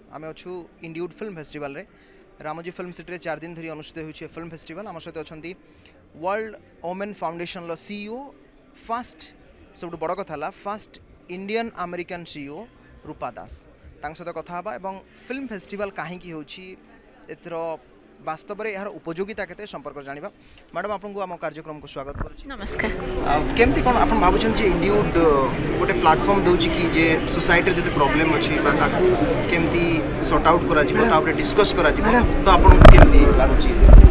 आम अच्छु इंडिवुड film festival रे रामोजी फिल्म सिटी 4 दिन धरी अनुष्ठित होइछे फिल्म फेस्टिवल आम सहित अच्छा वर्ल्ड वुमेन फाउंडेशन लो सीईओ फर्स्ट सब बड़ कथा first Indian American CEO Rupa Das सहित कथा हबा एवं फिल्म फेस्टिवल कहीं होर वास्तव में यार उपयोगिता के संपर्क जाना मैडम आपको आम कार्यक्रम को स्वागत कर नमस्कार केमती कौन आप भावुं इंडिवुड गोटे प्लाटफर्म दूँ कि जे सोसाइटी जो प्रॉब्लम अच्छी केमती सॉर्ट आउट कर डिस्कस कर तो आपको केमती लगुच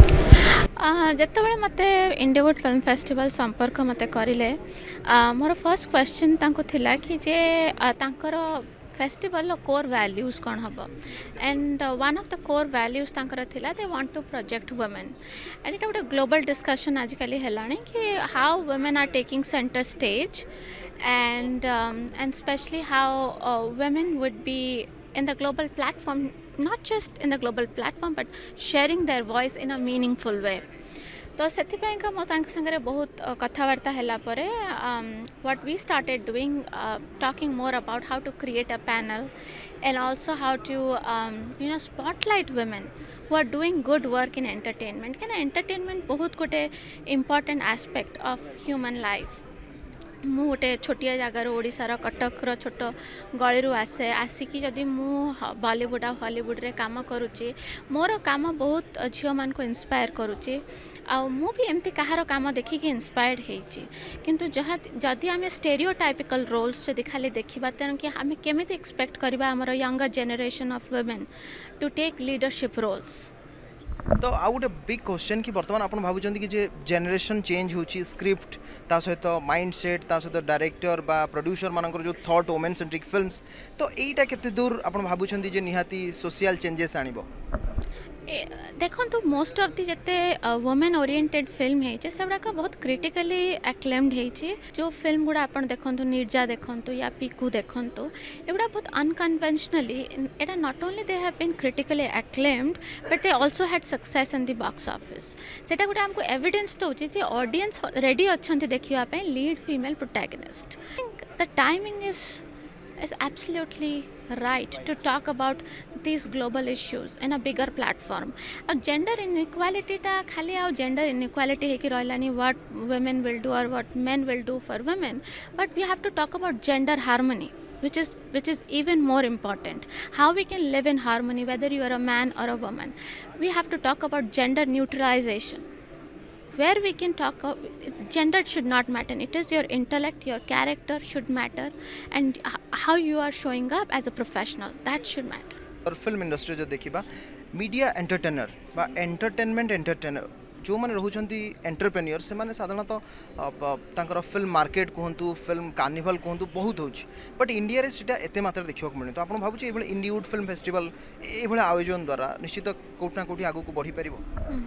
जितेबाला मत इंडिवुड फिल्म फेस्टिवल संपर्क मत करें मोर फर्स्ट क्वेश्चन थिला कि जे तांकर फेस्टिवल कोर वैल्यूज कौन हम and one of the core values तांकर थिला they want to project women and it गोटे ग्लोबल डिस्कशन आजिकल है कि how women are taking centre stage and especially how women would be in the global platform, not just in the global platform but sharing their voice in a meaningful way. तो से मो संगे बहुत कथबार्ता है what we started doing talking more about how to create a panel and also how to spotlight women who are doing good work in entertainment. Entertainment बहुत गोटे important aspect of human life. मु गोटे छोटिया जगार ओडिशार कटकर छोट गली आसे आसिकी जदि मु बॉलीवुड आ हॉलीवुड रे काम करुच्ची मोर काम बहुत झील मान को इंस्पायर करुच्ची आ मु भी एमती कहार काम देखिक इंस्पायर्ड होइची किंतु जदि आम स्टेरियोटाइपिकल रोल्स जदि खाली देखा तेणु कि आम केमिति एक्सपेक्ट करबा हमर younger generation of women to take leadership roles. तो आउ गोटे बिग क्वेश्चन कि बर्तमान आप भावुं कि जे जेनेरेशन चेंज होची स्क्रिप्ट ता सहित माइंड सेट ता सहित डायरेक्टर बा प्रोड्यूसर मानकर जो थॉट वुमेन सेंट्रिक फिल्म्स तो एटा केते दूर आप भावुं जे निहाती सोशल चेंजेस आनिबो. देखो तो मोस्ट ऑफ दी जिते वुमेन ओरिएंटेड फिल्म है से गुड़ाक बहुत क्रिटिकली एक्लेम्ड है जो फिल्म गुड़ा आप देखु निर्जा देखु या पीकू देखु एगुड़ा बहुत अनकन्वेन्शनली एटा not only they have been critically acclaimed but they also had success in the box office. सेटा गुड़ा हमको एविडेंस दौर जे ऑडियंस रेडी अच्छा देखापी lead female protagonist. The timing is absolutely right to talk about these global issues in a bigger platform. Gender inequality ta khali gender inequality hai ki roilani what women will do or what men will do for women, but we have to talk about gender harmony which is even more important. How we can live in harmony whether you are a man or a woman. We have to talk about gender neutralization where we can talk gender should not matter. It is your intellect, your character should matter and how you are showing up as a professional, that should matter. और film industry जो देखिबा media entertainer बा entertainment entertainer जो मैंने रोचंती entrepreneur से माने साधारणतः फिल्म मार्केट कहतु फिल्म कार्निवल कहतु बहुत होची बट इंडिया रे सेटा एते मात्रा देखियो मिले. तो आपण भाबुची एबले इंडिवुड फिल्म फेस्टिवल एबले आयोजन द्वारा निश्चित कोठना कोठी आगु को बढ़ी परिबो.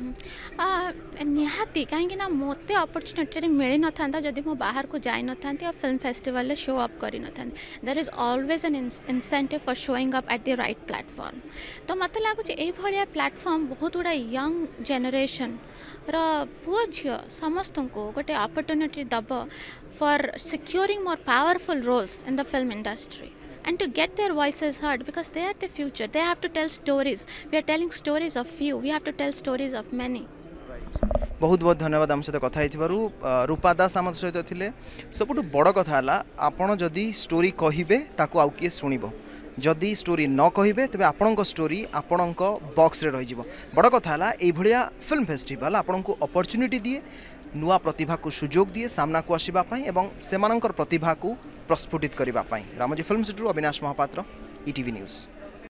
निहाती कहीं ना मते अपॉर्चुनिटी मिली न था जदि मो बाहर को जाई न था और फिल्म फेस्टिवल ले शो अप करी न था. There is always an incentive for showing up at the right platform. तो मत लागु ए भलिया प्लेटफॉर्म बहुत गुड़ा यंग जनरेशन पुओ झील समस्त को गोटे अपॉर्चुनिटी दब for securing more powerful roles in the film industry and to get their voices heard because they are the future. They have to tell stories. We are telling stories of few. We have to tell stories of many. बहुत बहुत धन्यवाद आम सहित कथा रूपा दास आम सहित थिले. सबुठ बड़ कथा आपड़ जदि स्टोरी कहिबे ताकू आउ किए शुणिबो जदि स्टोरी न कहिबे तबे आपणक स्टोरी आपणक बॉक्स रे रहि जिवो. बड़ कथा एई भलिया फिल्म फेस्टिवल आपणको अपॉर्चुनिटी दिए नुआ प्रतिभा को सुजोग दिए सामना को आसीबा पई एवं सेमानकर प्रतिभा को प्रस्फुटित करिबा पई. Ramoji film city Avinash Mahapatra, ETV news.